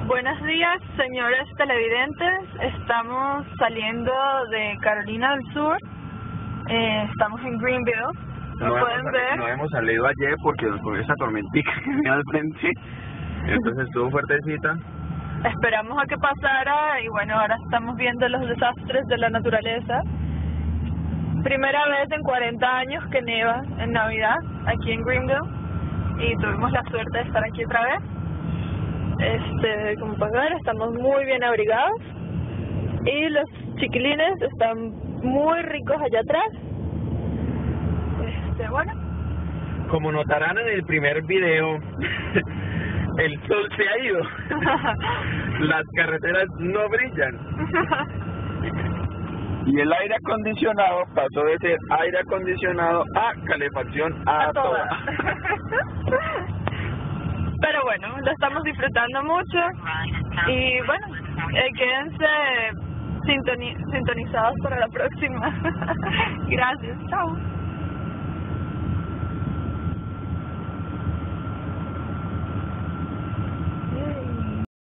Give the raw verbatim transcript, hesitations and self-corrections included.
Buenos días, señores televidentes. Estamos saliendo de Carolina del Sur. Eh, estamos en Greenville. Lo no pueden hemos, ver. No hemos salido ayer porque nos cogió esa tormentica que venía al frente. Entonces estuvo fuertecita. Esperamos a que pasara y bueno, ahora estamos viendo los desastres de la naturaleza. Primera vez en cuarenta años que neva en Navidad aquí en Greenville y tuvimos la suerte de estar aquí otra vez. Este, como pueden ver, estamos muy bien abrigados y los chiquilines están muy ricos allá atrás. Este, bueno. Como notarán en el primer video, el sol se ha ido. Las carreteras no brillan. Y el aire acondicionado pasó de ser aire acondicionado a calefacción a, a toda. Pero bueno, lo estamos disfrutando mucho y bueno, eh, quédense sintoni sintonizados para la próxima. Gracias, chao.